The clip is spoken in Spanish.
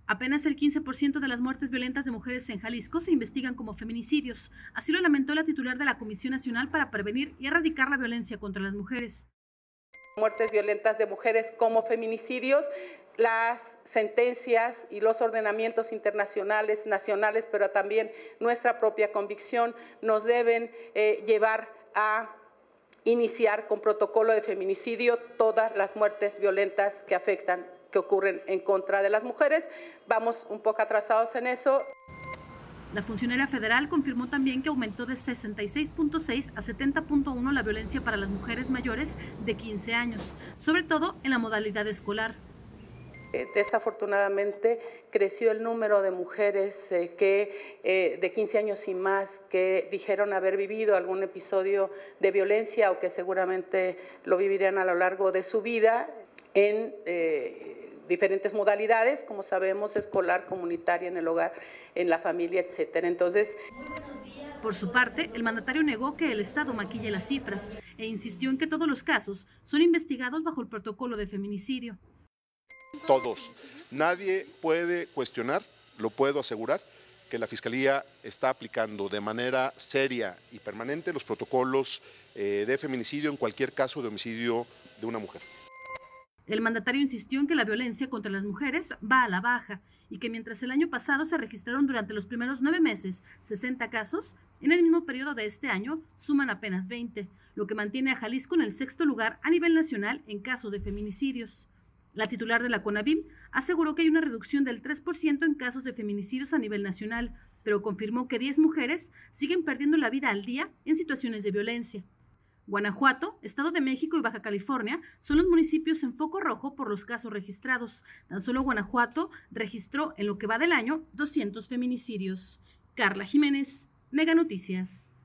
Apenas el 15% de las muertes violentas de mujeres en Jalisco se investigan como feminicidios. Así lo lamentó la titular de la Comisión Nacional para Prevenir y Erradicar la Violencia contra las Mujeres. Muertes violentas de mujeres como feminicidios, las sentencias y los ordenamientos internacionales, nacionales, pero también nuestra propia convicción nos deben llevar a iniciar con protocolo de feminicidio todas las muertes violentas que ocurren en contra de las mujeres. Vamos un poco atrasados en eso. La funcionaria federal confirmó también que aumentó de 66.6 a 70.1 la violencia para las mujeres mayores de 15 años, sobre todo en la modalidad escolar. Desafortunadamente creció el número de mujeres de 15 años y más que dijeron haber vivido algún episodio de violencia o que seguramente lo vivirán a lo largo de su vida en diferentes modalidades, como sabemos, escolar, comunitaria, en el hogar, en la familia, etcétera. Entonces, por su parte, el mandatario negó que el Estado maquille las cifras e insistió en que todos los casos son investigados bajo el protocolo de feminicidio. Todos. Nadie puede cuestionar, lo puedo asegurar, que la Fiscalía está aplicando de manera seria y permanente los protocolos de feminicidio en cualquier caso de homicidio de una mujer. El mandatario insistió en que la violencia contra las mujeres va a la baja y que mientras el año pasado se registraron durante los primeros 9 meses 60 casos, en el mismo periodo de este año suman apenas 20, lo que mantiene a Jalisco en el 6º lugar a nivel nacional en caso de feminicidios. La titular de la CONAVIM aseguró que hay una reducción del 3% en casos de feminicidios a nivel nacional, pero confirmó que 10 mujeres siguen perdiendo la vida al día en situaciones de violencia. Guanajuato, Estado de México y Baja California son los municipios en foco rojo por los casos registrados. Tan solo Guanajuato registró en lo que va del año 200 feminicidios. Carla Jiménez, Mega Noticias.